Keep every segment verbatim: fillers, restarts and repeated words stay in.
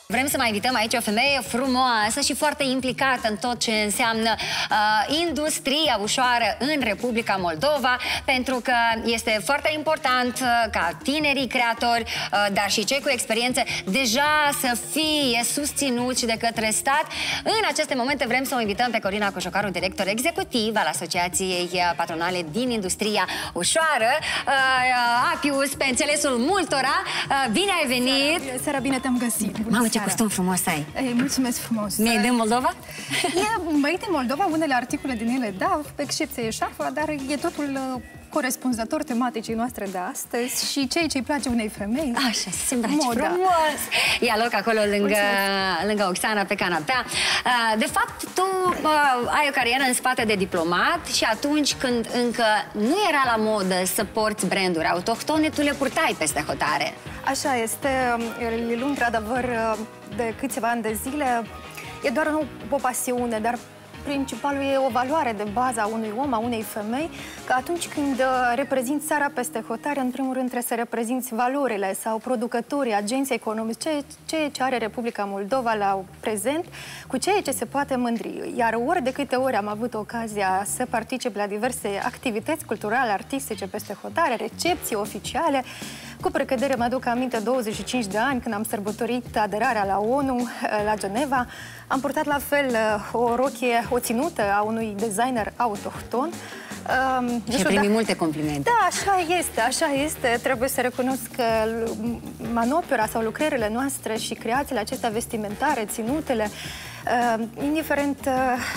Vrem să mai invităm aici o femeie frumoasă și foarte implicată în tot ce înseamnă uh, industria ușoară în Republica Moldova, pentru că este foarte important uh, ca tinerii creatori, uh, dar și cei cu experiență, deja să fie susținuți de către stat. În aceste momente vrem să o invităm pe Corina Cojocaru, director executiv al Asociației Patronale din Industria Ușoară. Uh, Apius, pe înțelesul multora, uh, bine ai venit! Seara, seara bine te-am găsit! Mamă, ce costum frumos ai! Ei, mulțumesc frumos! Made in Moldova? E made in Moldova, unele articole din ele, da, pe excepție e șarfa, dar e totul corespunzător tematicii noastre de astăzi și ceea ce îi place unei femei. Așa, se îmbrace frumos! Ia loc acolo lângă, lângă Oxana pe canapea. De fapt, tu ai o carieră în spate de diplomat și atunci când încă nu era la modă să porți branduri autohtone, tu le purtai peste hotare. Așa este, le luăm într-adevăr de câțiva ani de zile. E doar nu o pasiune, dar principalul e o valoare de bază a unui om, a unei femei, că atunci când reprezinți țara peste hotare, în primul rând trebuie să reprezinți valorile sau producătorii, agenții economici, ceea ce are Republica Moldova la prezent, cu ceea ce se poate mândri. Iar ori de câte ori am avut ocazia să particip la diverse activități culturale, artistice peste hotare, recepții oficiale, cu precădere mă aduc aminte douăzeci și cinci de ani când am sărbătorit aderarea la ONU, la Geneva. Am purtat la fel o rochie, o ținută a unui designer autohton. Um, și primi dacă... multe complimente. Da, așa este, așa este. Trebuie să recunosc că manopera sau lucrările noastre și creațiile acestea vestimentare, ținutele, Uh, indiferent uh,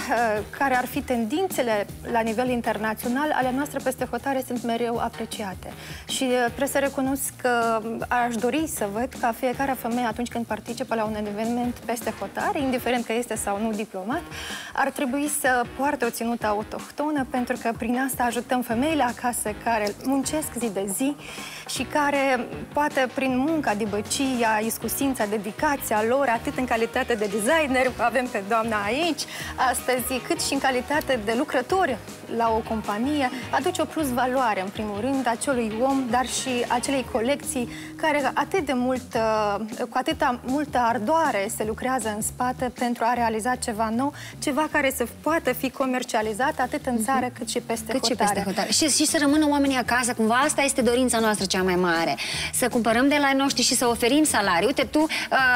care ar fi tendințele la nivel internațional, ale noastre peste hotare sunt mereu apreciate. Și uh, trebuie să recunosc că aș dori să văd ca fiecare femeie atunci când participă la un eveniment peste hotare, indiferent că este sau nu diplomat, ar trebui să poarte o ținută autohtonă, pentru că prin asta ajutăm femeile acasă care muncesc zi de zi și care poate prin munca, dibăcia, iscusința, dedicația lor, atât în calitate de designer, avem pe doamna aici astăzi, cât și în calitate de lucrători la o companie, aduce o plus valoare, în primul rând, acelui om, dar și acelei colecții care atât de mult, cu atâta multă ardoare se lucrează în spate pentru a realiza ceva nou, ceva care să poată fi comercializat atât în țară cât și peste cât hotare. Și, peste hotare. Și, și să rămână oamenii acasă, cumva asta este dorința noastră cea mai mare. Să cumpărăm de la noștri și să oferim salarii. Uite, tu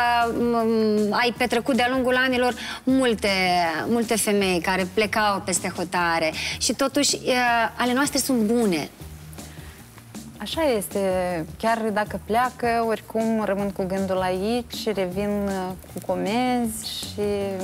uh, ai petrecut de-a lungul anilor multe, multe femei care plecau peste hotare și totuși uh, ale noastre sunt bune. Așa este. Chiar dacă pleacă, oricum rămân cu gândul aici, revin cu comenzi și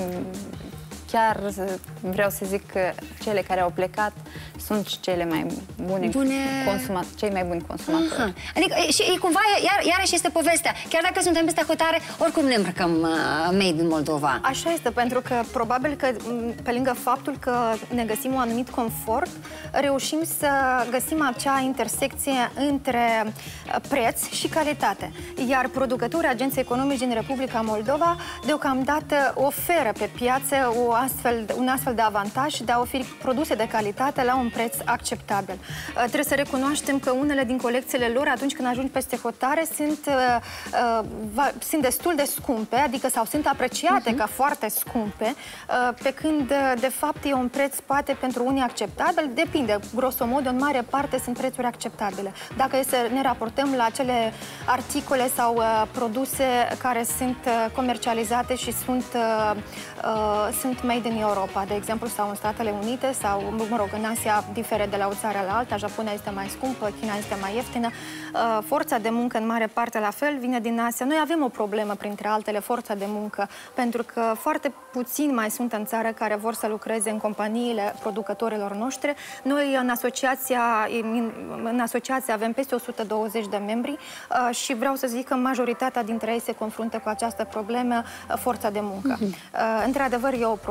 chiar vreau să zic că cele care au plecat sunt cele mai bune, bune... consumat, cei mai buni consumatori. Aha. Adică și cumva, iar, iarăși este povestea. Chiar dacă suntem peste hotare, oricum ne îmbrăcăm uh, made in Moldova. Așa este, pentru că probabil că pe lângă faptul că ne găsim un anumit confort, reușim să găsim acea intersecție între preț și calitate. Iar producătorii, agenții economici din Republica Moldova, deocamdată oferă pe piață o astfel, un astfel de avantaj de a oferi produse de calitate la un preț acceptabil. Uh, trebuie să recunoaștem că unele din colecțiile lor, atunci când ajung peste hotare, sunt, uh, uh, sunt destul de scumpe, adică sau sunt apreciate uh-huh. ca foarte scumpe, uh, pe când, uh, de fapt, e un preț poate pentru unii acceptabil, depinde. Grosomod, în mare parte sunt prețuri acceptabile. Dacă e să ne raportăm la acele articole sau uh, produse care sunt uh, comercializate și sunt, uh, uh, sunt made in Europa, de exemplu, sau în Statele Unite, sau, mă rog, în Asia diferă de la o țară la alta, Japonia este mai scumpă, China este mai ieftină, forța de muncă în mare parte la fel vine din Asia. Noi avem o problemă, printre altele, forța de muncă, pentru că foarte puțini mai sunt în țară care vor să lucreze în companiile producătorilor noștri. Noi în asociația, în, în asociație avem peste o sută douăzeci de membri și vreau să zic că majoritatea dintre ei se confruntă cu această problemă, forța de muncă. Uh-huh. Într-adevăr, e o problemă.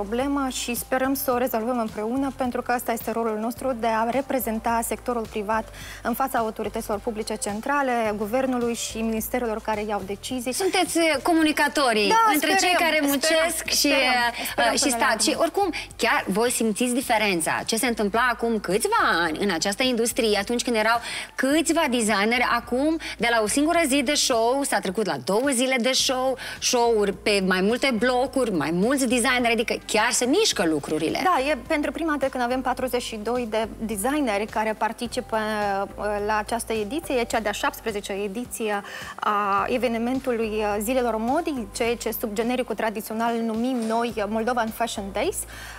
problemă și sperăm să o rezolvăm împreună, pentru că asta este rolul nostru de a reprezenta sectorul privat în fața autorităților publice centrale, guvernului și ministerelor care iau decizii. Sunteți comunicatorii da, între sperăm, cei care muncesc sperăm, și, sperăm, sperăm și stat. Și oricum, chiar voi simțiți diferența. Ce se întâmpla acum câțiva ani în această industrie, atunci când erau câțiva designeri, acum de la o singură zi de show s-a trecut la două zile de show, show-uri pe mai multe blocuri, mai mulți designeri, adică chiar se mișcă lucrurile. Da, e pentru prima dată când avem patruzeci și doi de designeri care participă la această ediție, e cea de-a șaptesprezecea ediție a evenimentului Zilelor Modii, ceea ce sub genericul tradițional numim noi Moldovan Fashion Days.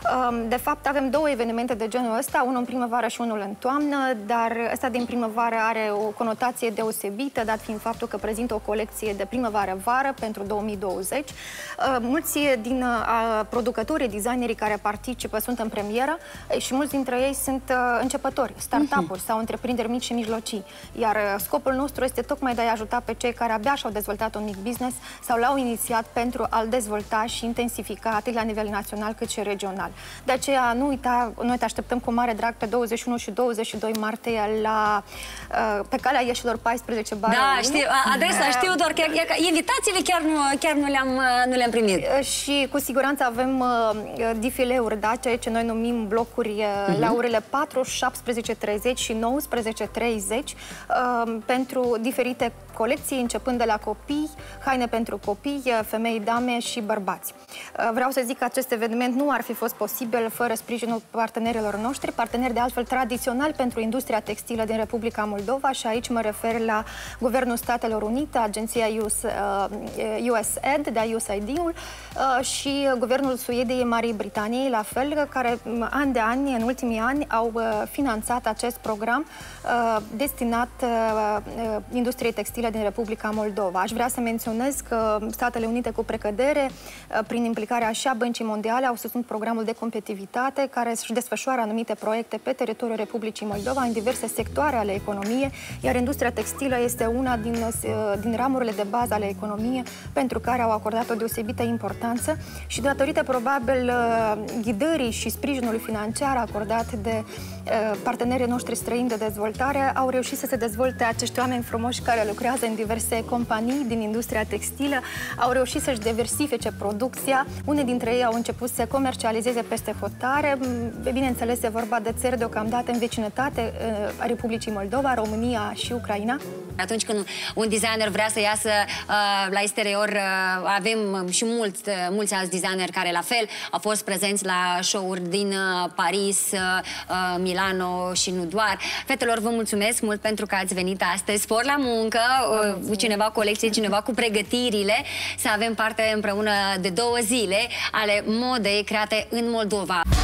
De fapt, avem două evenimente de genul ăsta, unul în primăvară și unul în toamnă, dar ăsta din primăvară are o conotație deosebită, dat fiind faptul că prezintă o colecție de primăvară-vară pentru două mii douăzeci. Mulți din producătorii, designerii care participă sunt în premieră și mulți dintre ei sunt începători, startup-uri sau întreprinderi mici și mijlocii. Iar scopul nostru este tocmai de a-i ajuta pe cei care abia și-au dezvoltat un mic business sau l-au inițiat pentru a-l dezvolta și intensifica atât la nivel național cât și regional. De aceea nu uita, noi te așteptăm cu mare drag pe douăzeci și unu și douăzeci și doi martie la, pe calea ieșilor paisprezece bară Da, știu, adresa știu, doar că invitațiile chiar nu, chiar nu le-am nu le-am primit. Și cu siguranță avem uh, difileuri, da, ceea ce noi numim blocuri uh, uh-huh. la orele patru, șaptesprezece treizeci și nouăsprezece treizeci uh, pentru diferite colecții, începând de la copii, haine pentru copii, femei, dame și bărbați. Uh, vreau să zic că acest eveniment nu ar fi fost posibil fără sprijinul partenerilor noștri, parteneri de altfel tradițional pentru industria textilă din Republica Moldova, și aici mă refer la Guvernul Statelor Unite, agenția U S, uh, U S A I D, de U S A I D-ul, uh, și Guvernul Suediei, Marii Britaniei, la fel, care an de ani, în ultimii ani, au uh, finanțat acest program uh, destinat uh, industriei textile din Republica Moldova. Aș vrea să menționez că Statele Unite, cu precădere, uh, prin implicarea și a Băncii Mondiale, au susținut programul de competitivitate, care își desfășoară anumite proiecte pe teritoriul Republicii Moldova, în diverse sectoare ale economiei, iar industria textilă este una din, uh, din ramurile de bază ale economiei, pentru care au acordat o deosebită importanță și datorită probabil ghidării și sprijinului financiar acordat de partenerii noștri străini de dezvoltare, au reușit să se dezvolte acești oameni frumoși care lucrează în diverse companii din industria textilă, au reușit să-și diversifice producția. Unii dintre ei au început să comercializeze peste hotare. Bineînțeles, e vorba de țări deocamdată în vecinătate a Republicii Moldova, România și Ucraina. Atunci când un designer vrea să iasă uh, la exterior, uh, avem și mulți, uh, mulți alți designeri care la fel au fost prezenți la show-uri din uh, Paris, uh, uh, Milano și nu doar. Fetelor, vă mulțumesc mult pentru că ați venit astăzi. Spor la muncă, uh, cineva cu colecție, cineva cu pregătirile, să avem parte împreună de două zile ale modei create în Moldova.